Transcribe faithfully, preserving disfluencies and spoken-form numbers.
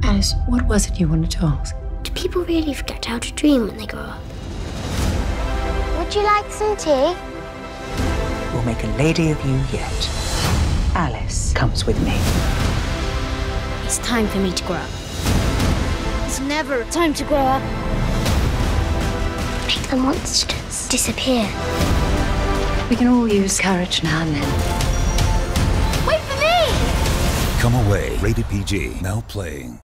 Alice, what was it you wanted to ask? Do people really forget how to dream when they grow up? Would you like some tea? We'll make a lady of you yet. Alice comes with me. It's time for me to grow up. It's never time to grow up. Make the monsters disappear. We can all use courage now and then. Wait for me! Come Away, rated P G, now playing.